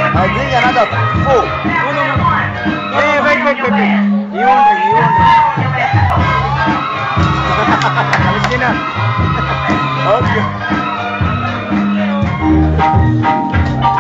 I'll drink another 4. Hey, wait. You won't drink. Palestina. Okay.